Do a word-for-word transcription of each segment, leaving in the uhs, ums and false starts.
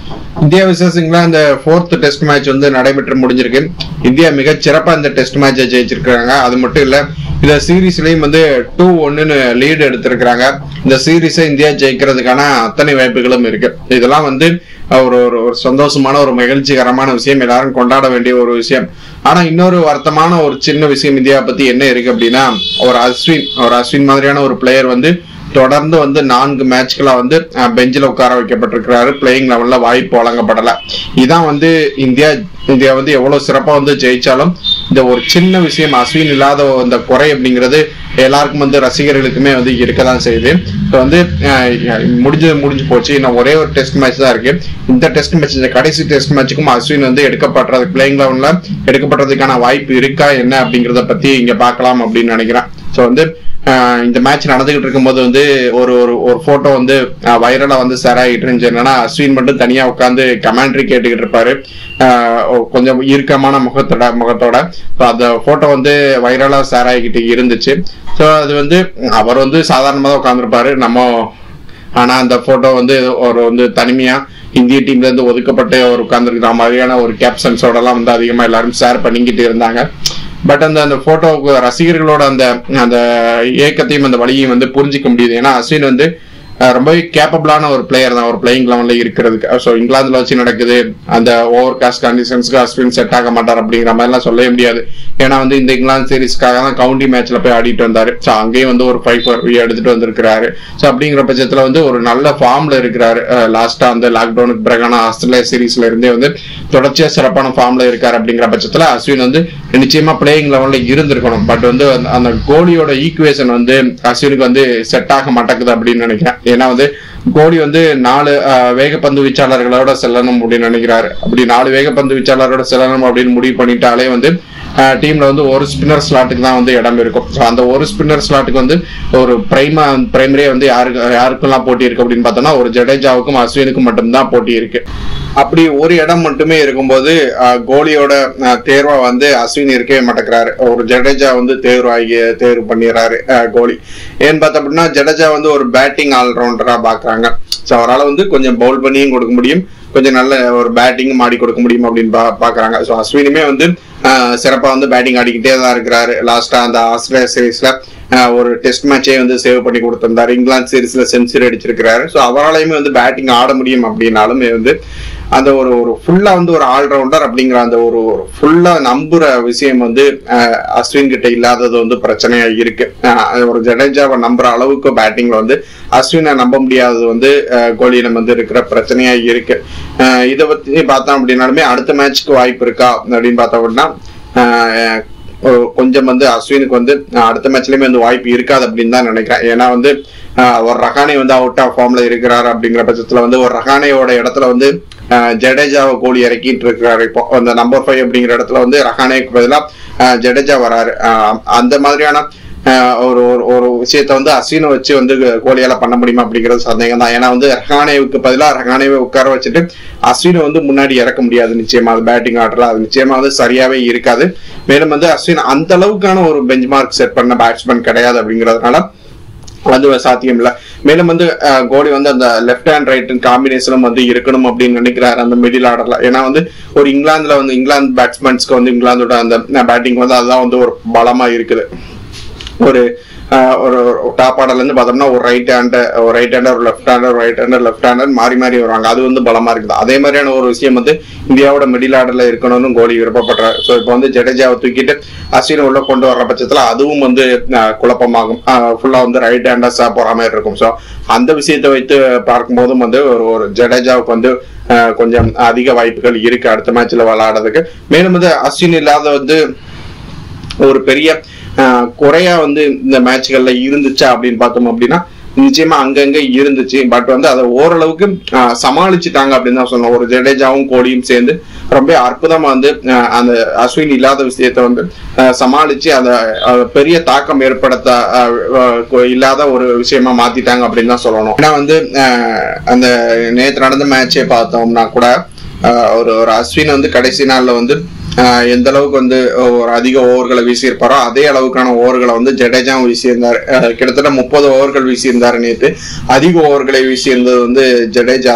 India versus England fourth test match வந்து நடைபெற்று முடிஞ்சிருக்கு. இந்தியா மிக சிறப்பா இந்த டெஸ்ட் மேட்சை ஜெயிச்சிருக்காங்க. அது மட்டும் இல்ல, இந்த சீரீஸ்லயும் வந்து டூ ஒன்னு லீடு எடுத்திருக்கிறாங்க. இந்த சீரீஸை இந்தியா ஜெயிக்கிறதுக்கான அத்தனை வாய்ப்புகளும் இருக்கு. இதெல்லாம் வந்து ஒரு ஒரு சந்தோஷமான ஒரு மகிழ்ச்சிகரமான விஷயம், எல்லாரும் கொண்டாட வேண்டிய ஒரு விஷயம். ஆனா இன்னொரு வருத்தமான ஒரு சின்ன விஷயம் இந்தியா பத்தி என்ன இருக்கு அப்படின்னா, ஒரு அஸ்வின் ஒரு அஸ்வின் மாதிரியான ஒரு பிளேயர் வந்து தொடர்ந்து வந்து நான்கு மேட்ச்களா வந்து பெஞ்சில் உட்கார வைக்கப்பட்டிருக்கிறாரு. பிளேயிங் லெவல்ல வாய்ப்பு வழங்கப்படல. இதான் வந்து இந்தியா இந்தியா வந்து எவ்வளவு சிறப்பா வந்து ஜெயிச்சாலும் இந்த ஒரு சின்ன விஷயம் அஸ்வின் இல்லாத அந்த குறை அப்படிங்கிறது எல்லாருக்கும் வந்து ரசிகர்களுக்குமே வந்து இருக்கதான் செய்யுது. இப்போ வந்து முடிஞ்சு முடிஞ்சு போச்சு. இன்னும் ஒரே ஒரு டெஸ்ட் மேட்ச் தான் இருக்கு. இந்த டெஸ்ட் மேட்ச், இந்த கடைசி டெஸ்ட் மேட்சுக்கும் அஸ்வின் வந்து எடுக்கப்படுறது பிளேயிங் லெவல்ல எடுக்கப்படுறதுக்கான வாய்ப்பு இருக்கா என்ன அப்படிங்கிறத பத்தி இங்க பார்க்கலாம் அப்படின்னு நினைக்கிறேன். ஸோ வந்து இந்த மேட்ச் நடந்துகிட்டு இருக்கும் போது வந்து ஒரு ஒரு போட்டோ வந்து வைரலா வந்து ஷேர் ஆகிட்டு இருந்துச்சு. என்னன்னா, அஸ்வின் மட்டும் தனியா உட்காந்து கமெண்ட்ரி கேட்டுக்கிட்டு இருப்பாரு, கொஞ்சம் இறுக்கமான முகத்தோட முகத்தோட அந்த போட்டோ வந்து வைரலா ஷேர் ஆகிக்கிட்டு இருந்துச்சு. ஸோ அது வந்து அவர் வந்து சாதாரணமா தான் உட்காந்துருப்பாரு நம்ம. ஆனா அந்த போட்டோ வந்து ஒரு வந்து தனிமையா இந்திய டீம்ல இருந்து ஒதுக்கப்பட்டு அவர் உட்கார்ந்துருக்கிற மாதிரியான ஒரு கேப்ஷன்ஸோட எல்லாம் வந்து அதிகமா எல்லாரும் ஷேர் பண்ணிக்கிட்டு இருந்தாங்க. பட் அந்த அந்த போட்டோவுக்கு ரசிகர்களோட அந்த அந்த ஏக்கத்தையும் அந்த வழியையும் வந்து புரிஞ்சிக்க முடியுது. ஏன்னா அஸ்வின் வந்து ரொம்பவே கேப்பபிளான ஒரு பிளேயர் தான் ஒரு பிளேயிங் லெவல்ல இருக்கிறதுக்கு. ஸோ இங்கிலாந்துல வச்சு நடக்குது, அந்த ஓவர் காஸ்ட் கண்டிஷன்ஸ்க்கு அஸ்வின் செட் ஆக மாட்டார் அப்படிங்கிற மாதிரிலாம் சொல்லவே முடியாது. ஏன்னா வந்து இந்த இங்கிலாந்து சீரீஸ்க்காக தான் கவுண்டி மேட்ச்ல போய் ஆடிட்டு வந்தாரு. ஸோ அங்கேயும் வந்து ஒரு ஃபைவ் ஃபோர் எடுத்துட்டு வந்திருக்கிறாரு. ஸோ அப்படிங்கிற பட்சத்துல வந்து ஒரு நல்ல ஃபார்ம்ல இருக்கிறாரு. லாஸ்டா வந்து லாக்டவுனுக்கு பிறகான ஆஸ்திரேலியா சீரீஸ்ல இருந்தே வந்து தொடர்ச்சியா சிறப்பான ஃபார்ம்ல இருக்காரு. அப்படிங்கிற பட்சத்துல அஸ்வின் வந்து நிச்சயமா பிளேயிங் லெவல்ல இருந்திருக்கணும். பட் வந்து அந்த கோலியோட ஈக்குவேஷன் வந்து அஸ்வினுக்கு வந்து செட் ஆக மாட்டேங்குது அப்படின்னு நினைக்கிறேன். ஏன்னா வந்து கோலி வந்து நாலு வேகப்பந்து வீச்சாளர்களோட செல்லணும் அப்படின்னு நினைக்கிறாரு. அப்படி நாலு வேகப்பந்து வீச்சாளரோட செல்லணும் அப்படின்னு முடிவு பண்ணிட்டாலே வந்து டீம்ல வந்து ஒரு ஸ்பின்னர் ஸ்லாட்டுக்கு தான் வந்து இடம் இருக்கும். ஸோ அந்த ஒரு ஸ்பின்னர் ஸ்லாட்டுக்கு வந்து ஒரு பிரைமா பிரைமரியா வந்து யாருக்கு யாருக்கெல்லாம் போட்டி இருக்கு அப்படின்னு பார்த்தோம்னா, ஒரு ஜடேஜாவுக்கும் அஸ்வினுக்கும் மட்டும்தான் போட்டி இருக்கு. அப்படி ஒரு இடம் மட்டுமே இருக்கும்போது கோலியோட தேர்வா வந்து அஸ்வின் இருக்கவே மாட்டேங்கிறாரு. ஒரு ஜடேஜா வந்து தேர்வாகி தேர்வு பண்ணிடுறாரு கோலி. ஏன்னு பார்த்தோம் அப்படின்னா, ஜடேஜா வந்து ஒரு பேட்டிங் ஆல்ரவுண்டரா பாக்குறாங்க. ஸோ அவரால் வந்து கொஞ்சம் பவுல் பண்ணியும் கொடுக்க முடியும், கொஞ்சம் நல்ல ஒரு பேட்டிங்கும் ஆடி கொடுக்க முடியும் அப்படின்னு பா பாக்குறாங்க. ஸோ அஸ்வினுமே வந்து சிறப்பா வந்து பேட்டிங் ஆடிக்கிட்டே தான் இருக்கிறாரு. லாஸ்டா அந்த ஆஸ்திரேலியா சீரீஸ்ல ஒரு டெஸ்ட் மேட்சே வந்து சேவ் பண்ணி கொடுத்திருந்தாரு. இங்கிலாந்து சீரீஸ்ல செஞ்சுரி அடிச்சிருக்கிறாரு. ஸோ அவராலையுமே வந்து பேட்டிங் ஆட முடியும் அப்படின்னாலுமே வந்து அந்த ஒரு ஒரு ஃபுல்லா வந்து ஒரு ஆல்ரவுண்டர் அப்படிங்கிற அந்த ஒரு ஃபுல்லா நம்புற விஷயம் வந்து அஸ்வின் கிட்ட இல்லாதது வந்து பிரச்சனையா இருக்கு. ஒரு ஜடேஜாவை நம்புற அளவுக்கு பேட்டிங்ல வந்து அஸ்வினை நம்ப முடியாதது வந்து கோலியிடம் வந்து இருக்கிற பிரச்சனையா இருக்கு. இதை பத்தி பார்த்தோம் அப்படின்னாலுமே அடுத்த மேட்ச்க்கு வாய்ப்பு இருக்கா அப்படின்னு பார்த்தோம் அப்படின்னா, கொஞ்சம் வந்து அஸ்வினுக்கு வந்து அடுத்த மேட்ச்லயுமே வந்து வாய்ப்பு இருக்காது அப்படின்னு தான் நினைக்கிறேன். ஏன்னா வந்து ஒரு ரஹானே வந்து அவுட் ஆஃப் ஃபார்ம்ல இருக்கிறாரு. அப்படிங்கிற பட்சத்துல வந்து ஒரு ரஹானேயோட இடத்துல வந்து ஜடேஜாவை கோலி இறக்கிட்டு இருக்கிறாரு. இப்போ அந்த நம்பர் ஃபைவ் அப்படிங்கிற இடத்துல வந்து ரஹானேக்கு பதிலாக ஜடேஜா வராரு. அந்த மாதிரியான ஒரு ஒரு விஷயத்த வந்து அஸ்வினை வச்சு வந்து கோலியால பண்ண முடியுமா அப்படிங்கிறது சந்தேகம் தான். ஏன்னா வந்து ரஹானேவுக்கு பதிலாக ரஹானேவை உட்கார வச்சுட்டு அஸ்வினை வந்து முன்னாடி இறக்க முடியாது. நிச்சயமா அது பேட்டிங் ஆர்டர்ல அது நிச்சயமா வந்து சரியாவே இருக்காது. மேலும் வந்து அஸ்வின் அந்த அளவுக்கான ஒரு பெஞ்ச் மார்க் செட் பண்ண பேட்ஸ்மேன் கிடையாது. அப்படிங்கிறதுனால அது சாத்தியம் இல்லை. மேலும் வந்து கோலி வந்து அந்த லெப்ட் ஹேண்ட் ரைட் காம்பினேஷனும் வந்து இருக்கணும் அப்படின்னு நினைக்கிறாரு அந்த மிடில் ஆர்டர்ல. ஏன்னா வந்து ஒரு இங்கிலாந்துல வந்து இங்கிலாந்து பேட்ஸ்மேன்ஸ்க்கு வந்து இங்கிலாந்தோட அந்த பேட்டிங் வந்து அதுதான் வந்து ஒரு பலமா இருக்குது. ஒரு ஒரு டாப் ஆர்டர்ல இருந்து பார்த்தோம்னா ஒரு ரைட் ஹேண்ட் ஒரு ரைட் ஹேண்டர் ஒரு left hander right hander left hander மாறி மாறி வருவாங்க. அது வந்து பலமா இருக்குது. அதே மாதிரியான ஒரு விஷயம் வந்து இந்தியாவோட மிடில் ஆர்டர்ல இருக்கணும்னு கோலி விருப்பப்படுறாரு. ஸோ இப்போ வந்து ஜடேஜாவை தூக்கிட்டு அஸ்வினை உள்ள கொண்டு வர்ற பட்சத்துல அதுவும் வந்து குழப்பமாகும். ஃபுல்லா வந்து ரைட் ஹேண்டர்ஸா போற மாதிரி இருக்கும். ஸோ அந்த விஷயத்தை வைத்து பார்க்கும்போதும் வந்து ஒரு ஒரு ஜடேஜாவுக்கு வந்து கொஞ்சம் அதிக வாய்ப்புகள் இருக்கு அடுத்த மேட்ச்ல விளையாடுறதுக்கு. மேலும் வந்து அஸ்வின் இல்லாத வந்து ஒரு பெரிய குறையா வந்து இந்த மேட்ச்கள்ல இருந்துச்சா அப்படின்னு பார்த்தோம் அப்படின்னா நிச்சயமா அங்கங்க இருந்துச்சு. பட் வந்து அதை ஓரளவுக்கு சமாளிச்சுட்டாங்க அப்படின்னு தான் சொல்லணும். ஒரு ஜடேஜாவும் கோலியும் சேர்ந்து ரொம்ப அற்புதமா வந்து அந்த அஸ்வின் இல்லாத விஷயத்த வந்து சமாளிச்சு அதை பெரிய தாக்கம் ஏற்படுத்த இல்லாத ஒரு விஷயமா மாத்திட்டாங்க அப்படின்னு தான் சொல்லணும். ஏன்னா வந்து அந்த நேற்று நடந்த மேட்சே பார்த்தோம்னா கூட ஒரு ஒரு அஸ்வின் வந்து கடைசி நாள்ல வந்து எந்த அளவுக்கு வந்து ஒரு அதிக ஓவர்களை வீசியிருப்பாரோ அதே அளவுக்கான ஓவர்களை வந்து ஜடேஜாவும் வீசியிருந்தாரு. கிட்டத்தட்ட முப்பது ஓவர்கள் வீசியிருந்தாரு நேற்று. அதிக ஓவர்களை வீசியிருந்தது வந்து ஜடேஜா தான்.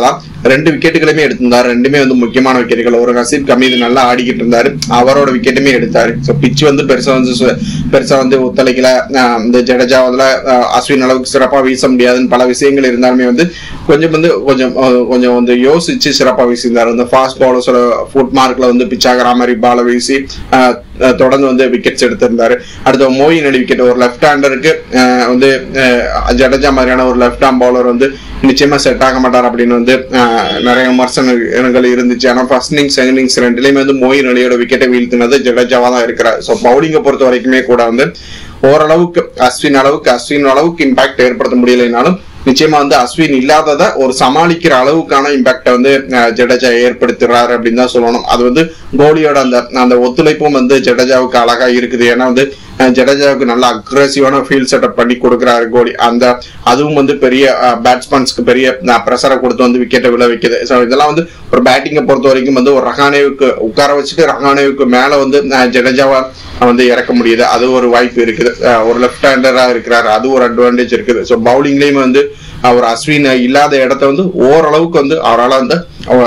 ரெண்டு விக்கெட்டுகளுமே எடுத்திருந்தாரு. ரெண்டுமே வந்து முக்கியமான விக்கெட்டுகள். ஒரு ரசீத் கமீது நல்லா ஆடிக்கிட்டு இருந்தாரு, அவரோட விக்கெட்டுமே எடுத்தாரு. ஸோ பிச் வந்து பெருசா வந்து பெருசா வந்து ஒத்துழைக்கல. இந்த ஜடேஜா வந்து அஸ்வின் அளவுக்கு சிறப்பா வீச முடியாதுன்னு பல விஷயங்கள் இருந்தாலுமே வந்து கொஞ்சம் வந்து கொஞ்சம் கொஞ்சம் வந்து யோசிச்சு சிறப்பா வீசியிருந்தாரு. இந்த ஃபாஸ்ட் பவுலர்ஸோட ஃபுட் மார்க்ல வந்து பிச் ஆகிற மாதிரி பால வீசி தொடர்ந்து வந்து விக்கெட்ஸ் எடுத்திருந்தாரு. அடுத்த மோயின் அலி விக்கெட், ஒரு லெஃப்ட் ஹேண்டருக்கு வந்து ஜடேஜா மாதிரியான ஒரு லெஃப்ட் ஆர்ம் பவுலர் வந்து நிச்சயமா செட் ஆக மாட்டார் அப்படின்னு வந்து நிறைய விமர்சனங்கள் இருந்துச்சு. ஆனா ஃபர்ஸ்ட் இன்னிங்ஸ் செகண்ட் இன்னிங்ஸ் ரெண்டுலயுமே வந்து மோயின் அலியோட விக்கெட்டை வீழ்த்தினது ஜடேஜாவா தான் இருக்கிறார். ஸோ பவுலிங்கை பொறுத்த வரைக்குமே கூட வந்து ஓரளவுக்கு அஸ்வின் அளவுக்கு அஸ்வின் அளவுக்கு இம்பாக்ட் ஏற்படுத்த முடியலைனாலும் நிச்சயமா வந்து அஸ்வின் இல்லாதத ஒரு சமாளிக்கிற அளவுக்கான இம்பாக்ட வந்து ஜடேஜா ஏற்படுத்துறாரு அப்படின்னு தான் சொல்லணும். அது வந்து கோலியோட அந்த அந்த ஒத்துழைப்பும் வந்து ஜடேஜாவுக்கு அழகா இருக்குது. ஏன்னா வந்து ஜடேஜாவுக்கு நல்ல அக்ரெசிவான ஃபீல்ட் செட்டப் பண்ணி கொடுக்குறாரு கோலி. அந்த அதுவும் வந்து பெரிய பேட்ஸ்மேன்ஸ்க்கு பெரிய ப்ரெஷரை கொடுத்து வந்து விக்கெட்டை விழ வைக்குது. ஸோ இதெல்லாம் வந்து ஒரு பேட்டிங்கை பொறுத்த வரைக்கும் வந்து ஒரு ரஹானேவுக்கு உட்கார வச்சுட்டு ரஹானேவுக்கு மேல வந்து ஜடேஜாவா வந்து இறக்க முடியுது. அது ஒரு வாய்ப்பு இருக்குது. ஒரு லெஃப்ட் ஹேண்டரா இருக்கிறாரு, அது ஒரு அட்வான்டேஜ் இருக்குது. ஸோ பவுலிங்லயும் வந்து அவர் அஸ்வின் இல்லாத இடத்த வந்து ஓரளவுக்கு வந்து அவரால் வந்து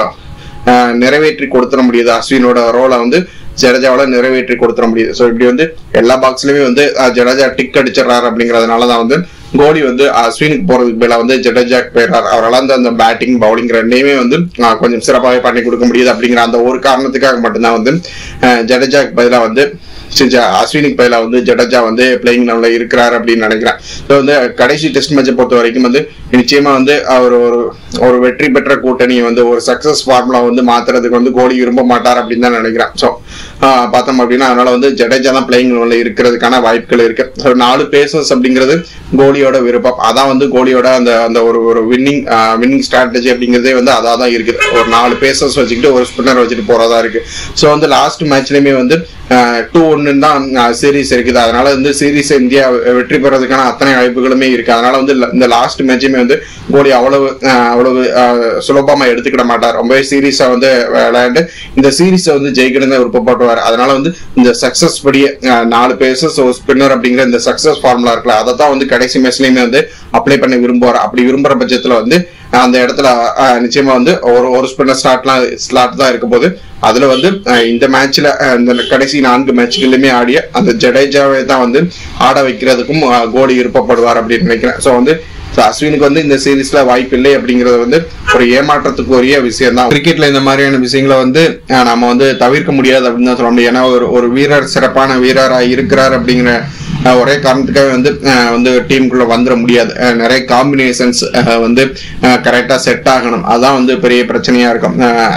நிறைவேற்றி கொடுத்துட முடியுது. அஸ்வினோட ரோலை வந்து ஜடேஜாவால நிறைவேற்றி கொடுத்துட முடியுது. ஸோ இப்படி வந்து எல்லா பாக்ஸ்லயுமே வந்து ஜடேஜா டிக் அடிச்சிடறாரு. அப்படிங்கறதுனாலதான் வந்து கோலி வந்து அஸ்வினுக்கு போறதுக்கு மேல வந்து ஜடேஜாக்கு போயிடுறாரு. அவரால் வந்து அந்த பேட்டிங் பவுலிங் ரெண்டையுமே வந்து கொஞ்சம் சிறப்பாகவே பண்ணி கொடுக்க முடியுது. அப்படிங்கிற அந்த ஒரு காரணத்துக்காக மட்டும்தான் வந்து ஜடேஜாக்கு பதிலாக வந்து அஸ்வினுக்கு பதிலாக வந்து ஜடேஜா வந்து பிளேயிங் லெவல்ல இருக்கிறாரு அப்படின்னு நினைக்கிறேன். ஸோ வந்து கடைசி டெஸ்ட் மேட்சை பொறுத்த வரைக்கும் வந்து நிச்சயமா வந்து அவர் ஒரு ஒரு வெற்றி பெற்ற கூட்டணியை வந்து ஒரு சக்சஸ் ஃபார்முலா வந்து மாத்துறதுக்கு வந்து கோலி விரும்ப மாட்டார் அப்படின்னு தான் நினைக்கிறேன். ஸோ பார்த்தோம் அப்படின்னா அதனால வந்து ஜடேஜா தான் பிளேயிங் லெவல்ல இருக்கிறதுக்கான வாய்ப்புகள் இருக்கு. ஸோ நாலு பேசர்ஸ் அப்படிங்கிறது கோலியோட விருப்பம். அதான் வந்து கோலியோட அந்த அந்த ஒரு ஒரு வின்னிங் வின்னிங் ஸ்ட்ராட்டஜி அப்படிங்கிறதே வந்து அதான் தான் இருக்குது. ஒரு நாலு பேசர்ஸ் வச்சுக்கிட்டு ஒரு ஸ்பின்னர் வச்சுட்டு போறதா இருக்கு. ஸோ வந்து லாஸ்ட் மேட்ச்லயுமே வந்து டூ ஒன்னு தான் சீரீஸ் இருக்குது. அதனால வந்து சீரீஸ் இந்தியா வெற்றி பெறதுக்கான அத்தனை வாய்ப்புகளுமே இருக்கு. அதனால வந்து இந்த லாஸ்ட் மேட்சுமே வந்து கோலி அவ்வளவு அவ்வளவு சுலபமா எடுத்துக்கிட மாட்டார். ரொம்பவே சீரியஸா வந்து விளையாண்டு இந்த சீரீஸை வந்து ஜெயிக்கணும் தான் விருப்பப்படுவார். அதனால வந்து இந்த சக்சஸ் படியே நாலு பேசஸ் ஒரு ஸ்பின்னர் அப்படிங்கிற இந்த சக்சஸ் ஃபார்முலா இருக்குல்ல, அதை தான் வந்து கடைசி மேட்ச்லயுமே வந்து அப்ளை பண்ணி விரும்புவார். அப்படி விரும்புற பட்சத்துல வந்து அந்த இடத்துல நிச்சயமா வந்து ஒரு ஒரு ஸ்பின்னர் ஸ்லாட்லாம் ஸ்லாட் தான் இருக்க போது. அதுல வந்து இந்த மேட்ச்ல இந்த கடைசி நான்கு மேட்ச்களுமே ஆடிய அந்த ஜடேஜாவை தான் வந்து ஆட வைக்கிறதுக்கும் கோலி விருப்பப்படுவார் அப்படின்னு நினைக்கிறேன். ஸோ வந்து அஸ்வினுக்கு வந்து இந்த சீரீஸ்ல வாய்ப்பு இல்லை அப்படிங்கறது வந்து ஒரு ஏமாற்றத்துக்குரிய விஷயம் தான். கிரிக்கெட்ல இந்த மாதிரியான விஷயங்களை வந்து நம்ம வந்து தவிர்க்க முடியாது அப்படின்னு தான் சொல்ல முடியும். ஏன்னா ஒரு ஒரு வீரர் சிறப்பான வீரரா இருக்கிறார் அப்படிங்கிற ஒரே காரணத்துக்காக வந்து வந்து டீமுக்குள்ள வந்துட முடியாது. நிறைய காம்பினேஷன்ஸ் வந்து கரெக்டா செட் ஆகணும். அதான் வந்து பெரிய பிரச்சனையா இருக்கும்.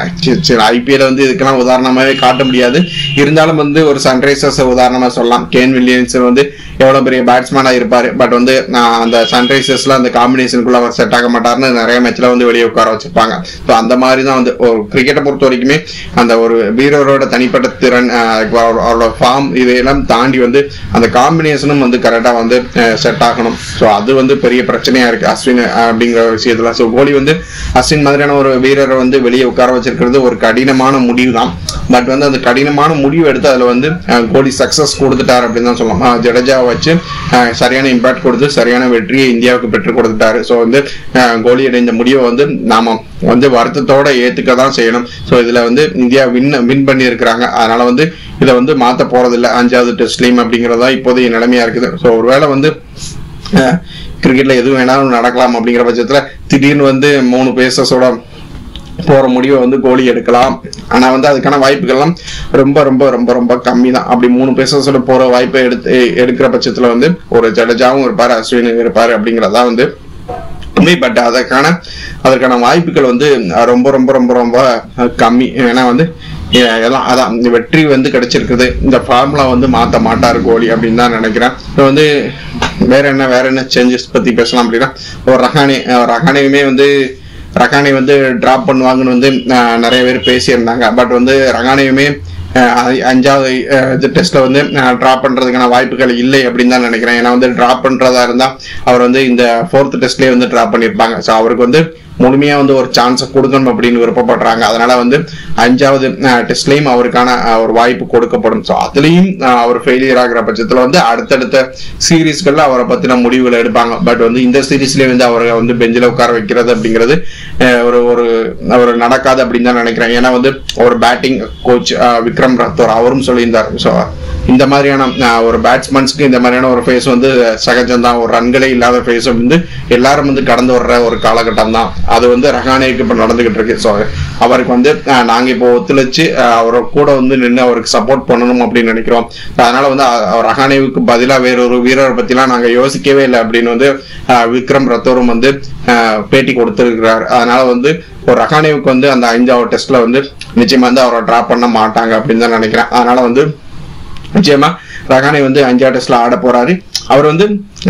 ஐபிஎல் வந்து இதுக்கெல்லாம் உதாரணமாவே காட்ட முடியாது. இருந்தாலும் வந்து ஒரு சன்ரைசர்ஸ் உதாரணமா சொல்லலாம். கேன் வில்லியம்ஸ் வந்து எவ்வளவு பெரிய பேட்ஸ்மேனா இருப்பாரு, பட் வந்து அந்த சன்ரைசர்ஸ்ல அந்த காம்பினேஷனுக்குள்ள அவர் செட் ஆக மாட்டாருன்னு நிறைய மேட்ச்ல வந்து வெளியே உட்கார வச்சிருப்பாங்க. ஸோ அந்த மாதிரி தான் வந்து ஒரு கிரிக்கெட்டை பொறுத்த வரைக்குமே அந்த ஒரு வீரரோட தனிப்பட்ட திறன், அவரோட ஃபார்ம், இதையெல்லாம் தாண்டி வந்து அந்த காம்பினேஷனும் வந்து கரெக்டா வந்து செட் ஆகணும். ஸோ அது வந்து பெரிய பிரச்சனையா இருக்கு அஸ்வின் அப்படிங்கிற விஷயத்துல. ஸோ கோலி வந்து அஸ்வின் மாதிரியான ஒரு வீரரை வந்து வெளியே உட்கார வச்சிருக்கிறது ஒரு கடினமான முடிவு தான். பட் வந்து அந்த கடினமான முடிவு எடுத்து அதுல வந்து கோலி சக்சஸ் கொடுத்துட்டாரு அப்படின்னு தான் சொல்லலாம். ஜடேஜா வச்சு சரியான இம்பாக்ட் கொடுத்து சரியான வெற்றியை இந்தியாவுக்கு பெற்றுக் கொடுத்துட்டாரு. ஸோ வந்து கோலியோட இந்த முடிவை வந்து நாம வந்து வருத்தத்தோட ஏத்துக்க தான் செய்யணும். ஸோ இதுல வந்து இந்தியா வின் வின் பண்ணி இருக்கிறாங்க. அதனால வந்து இதை வந்து மாத்த போறது இல்லை அஞ்சாவது டெஸ்ட்லயும் அப்படிங்கறதா இப்போதைய நிலைமையா இருக்குது. ஸோ ஒருவேளை வந்து கிரிக்கெட்ல எதுவும் வேணாலும் நடக்கலாம் அப்படிங்கிற பட்சத்துல திடீர்னு வந்து மூணு பேசஸோட போற முடிவை வந்து கோலி எடுக்கலாம். ஆனா வந்து அதுக்கான வாய்ப்புகள்லாம் ரொம்ப ரொம்ப ரொம்ப ரொம்ப கம்மி தான். அப்படி மூணு பேசஸோட போற வாய்ப்பை எடுத்து எடுக்கிற பட்சத்துல வந்து ஒரு ஜடேஜாவும் இருப்பாரு, அஸ்வினும் இருப்பாரு அப்படிங்கறதா வந்து பட் அதற்கான அதற்கான வாய்ப்புகள் வந்து ரொம்ப ரொம்ப ரொம்ப ரொம்ப கம்மி. ஏன்னா வந்து எல்லாம் அதான் இந்த வெற்றி வந்து கிடைச்சிருக்குது. இந்த ஃபார்முலா வந்து மாத்த மாட்டாரு கோலி அப்படின்னு தான் நினைக்கிறேன். இப்போ வந்து வேற என்ன வேற என்ன சேஞ்சஸ் பத்தி பேசலாம் அப்படின்னா, ஒரு ரஹானே ரஹானேயுமே வந்து ரஹானே வந்து டிராப் பண்ணுவாங்கன்னு வந்து நிறைய பேர் பேசியிருந்தாங்க. பட் வந்து ரஹானேயுமே அஞ்சாவது டெஸ்ட்ல வந்து டிராப் பண்றதுக்கான வாய்ப்புகள் இல்லை அப்படின்னு தான் நினைக்கிறேன். ஏன்னா வந்து டிராப் பண்றதா இருந்தா அவர் வந்து இந்த ஃபோர்த் டெஸ்ட்லயே வந்து டிராப் பண்ணிருப்பாங்க. ஸோ அவருக்கு வந்து முழுமையா வந்து ஒரு சான்ஸை கொடுக்கணும் அப்படின்னு விருப்பப்படுறாங்க. அதனால வந்து அஞ்சாவது டெஸ்ட்லயும் அவருக்கான ஒரு வாய்ப்பு கொடுக்கப்படும். ஸோ அதுலயும் அவர் ஃபெயிலியர் ஆகிற பட்சத்துல வந்து அடுத்தடுத்த சீரீஸ்கள்ல அவரை பத்தின முடிவுகள் எடுப்பாங்க. பட் வந்து இந்த சீரீஸ்லயே வந்து அவரை வந்து பெஞ்சில உட்கார வைக்கிறது அப்படிங்கிறது ஒரு ஒரு ஒரு நடக்காது அப்படின்னு தான் நினைக்கிறேன். ஏன்னா வந்து ஒரு பேட்டிங் கோச் விக்ரம் ரத்தோர் அவரும் சொல்லியிருந்தார். ஸோ இந்த மாதிரியான ஒரு பேட்ஸ்மேன்ஸ்க்கு இந்த மாதிரியான ஒரு ஃபேஸ் வந்து சகஜம் தான். ஒரு ரன்களே இல்லாத ஃபேஸ் வந்து எல்லாரும் வந்து கடந்து வர்ற ஒரு காலகட்டம் தான். அது வந்து ரஹானேக்கு இப்ப நடந்துகிட்டு இருக்கு. ஸோ அவருக்கு வந்து நாங்க இப்போ ஒத்துழைச்சு அவரை கூட வந்து நின்று அவருக்கு சப்போர்ட் பண்ணணும் அப்படின்னு நினைக்கிறோம். அதனால வந்து ரஹானேவுக்கு பதிலா வேறொரு வீரரை பத்திலாம் நாங்க யோசிக்கவே இல்லை அப்படின்னு வந்து விக்ரம் ரத்தோரும் வந்து பேட்டி கொடுத்திருக்கிறார். அதனால வந்து ஒரு ரஹானேவுக்கு வந்து அந்த ஐந்தாவது டெஸ்ட்ல வந்து நிச்சயமா வந்து அவரை டிராப் பண்ண மாட்டாங்க அப்படின்னு தான் நினைக்கிறேன். அதனால வந்து நிச்சயமா ரஹானே வந்து அஞ்சாவது டெஸ்ட்ல ஆட போறாரு. அவர் வந்து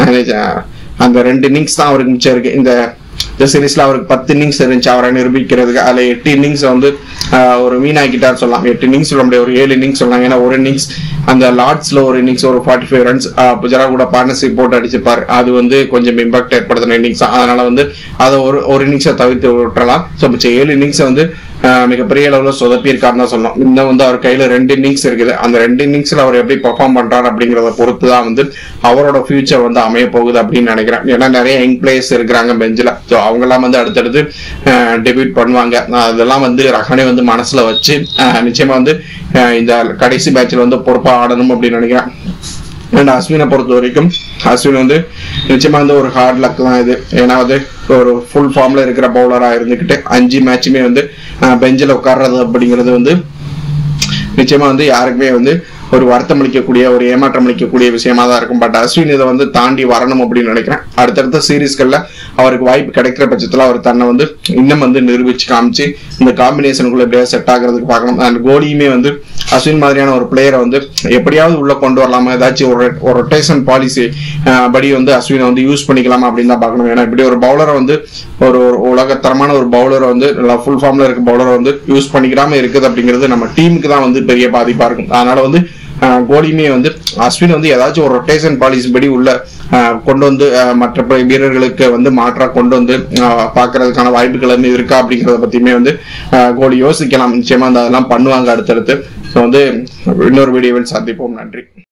அந்த ரெண்டு இன்னிங்ஸ் தான் அவருக்கு மிச்சம் இருக்கு. இந்த இந்த சீரீஸ்ல அவருக்கு பத்து இன்னிங்ஸ் இருந்துச்சு அவரை நிரூபிக்கிறதுக்கு. அதுல எட்டு இன்னிங்ஸ் வந்து ஒரு வீணாக்கிட்டார் சொல்லலாம். எட்டு இன்னிங்ஸ் சொல்ல முடியாது, ஒரு ஏழு இன்னிங்ஸ் சொல்லலாம். ஏன்னா ஒரு இன்னிங்ஸ் அந்த லார்ட்ஸ்ல ஒரு இன்னிங்ஸ் ஒரு ஃபார்ட்டி ஃபைவ் ரன்ஸ் புஜரா கூட பார்ட்னர்ஷிப் போட்டு அடிச்சிருப்பாரு. அது வந்து கொஞ்சம் இம்பாக்ட் ஏற்படுத்தின இன்னிங்ஸ். அதனால வந்து அதை ஒரு ஒரு இன்னிங்ஸை தவிர்த்து விட்டுறலாம். ஸோ மிச்சம் ஏழு இன்னிங்ஸை வந்து மிகப்பெரிய அளவுல சொதப்பி இருக்காருன்னு தான் சொல்லணும். இன்னும் வந்து அவர் கையில ரெண்டு இன்னிங்ஸ் இருக்குது. அந்த ரெண்டு இன்னிங்ஸ்ல அவர் எப்படி பெர்ஃபார்ம் பண்றாரு அப்படிங்கிறத பொறுத்து தான் வந்து அவரோட ஃபியூச்சர் வந்து அமைய போகுது அப்படின்னு நினைக்கிறேன். ஏன்னா நிறைய யங் பிளேயர்ஸ் இருக்கிறாங்க பெஞ்சில். ஸோ அவங்க எல்லாம் வந்து அடுத்தடுத்து டெபியூட் பண்ணுவாங்க. அதெல்லாம் வந்து ரஹானே வந்து மனசுல வச்சு நிச்சயமா வந்து இந்த கடைசி மேட்ச்ல வந்து பொறுப்பா ஆடணும் அப்படின்னு நினைக்கிறேன். அண்ட் அஸ்வினை பொறுத்த வரைக்கும் அஸ்வின் வந்து நிச்சயமா வந்து ஒரு ஹார்ட் லக் தான் இது. ஏன்னா வந்து ஒரு ஃபுல் ஃபார்ம்ல இருக்கிற பவுலரா இருந்துகிட்டு அஞ்சு மேட்சுமே வந்து பெஞ்சில் உட்கார்றது அப்படிங்கிறது வந்து நிச்சயமா வந்து யாருக்குமே வந்து ஒரு வருத்தம் அளிக்கக்கூடிய ஒரு ஏமாற்றம் அளிக்கக்கூடிய விஷயமா தான் இருக்கும். பட் அஸ்வின் இதை வந்து தாண்டி வரணும் அப்படின்னு நினைக்கிறேன். அடுத்தடுத்த சீரீஸ்கள்ல அவருக்கு வாய்ப்பு கிடைக்கிற பட்சத்துல அவர் தன்னை வந்து இன்னும் வந்து நிரூபிச்சு காமிச்சு இந்த காம்பினேஷனுக்குள்ள எப்படியா செட் ஆகிறதுக்கு பார்க்கணும். அண்ட் கோலியுமே வந்து அஸ்வின் மாதிரியான ஒரு பிளேயரை வந்து எப்படியாவது உள்ள கொண்டு வரலாமா, ஏதாச்சும் ஒரு ஒரு ரொட்டேஷன் பாலிசி படி வந்து அஸ்வினை வந்து யூஸ் பண்ணிக்கலாமா அப்படின்னு தான் பார்க்கணும். ஏன்னா இப்படி ஒரு பவுலரை வந்து ஒரு உலகத்தரமான ஒரு பவுலரை வந்து ஃபுல் ஃபார்ம்ல இருக்க பவுலரை வந்து யூஸ் பண்ணிக்கிறாம இருக்குது அப்படிங்கிறது நம்ம டீமுக்கு தான் வந்து பெரிய பாதிப்பா இருக்கும். அதனால வந்து கோலியுமே வந்து அஸ்வின் வந்து ஏதாச்சும் ஒரு ரொட்டேஷன் பாலிசி படி உள்ள கொண்டு வந்து மற்ற வீரர்களுக்கு வந்து மாற்றா கொண்டு வந்து பாக்குறதுக்கான வாய்ப்புகள் வந்து இருக்கா அப்படிங்கறத பத்தியுமே வந்து கோலி யோசிக்கலாம். நிச்சயமா அதெல்லாம் பண்ணுவாங்க அடுத்தடுத்து. ஸோ வந்து இன்னொரு வீடியோவில் சந்திப்போம். நன்றி.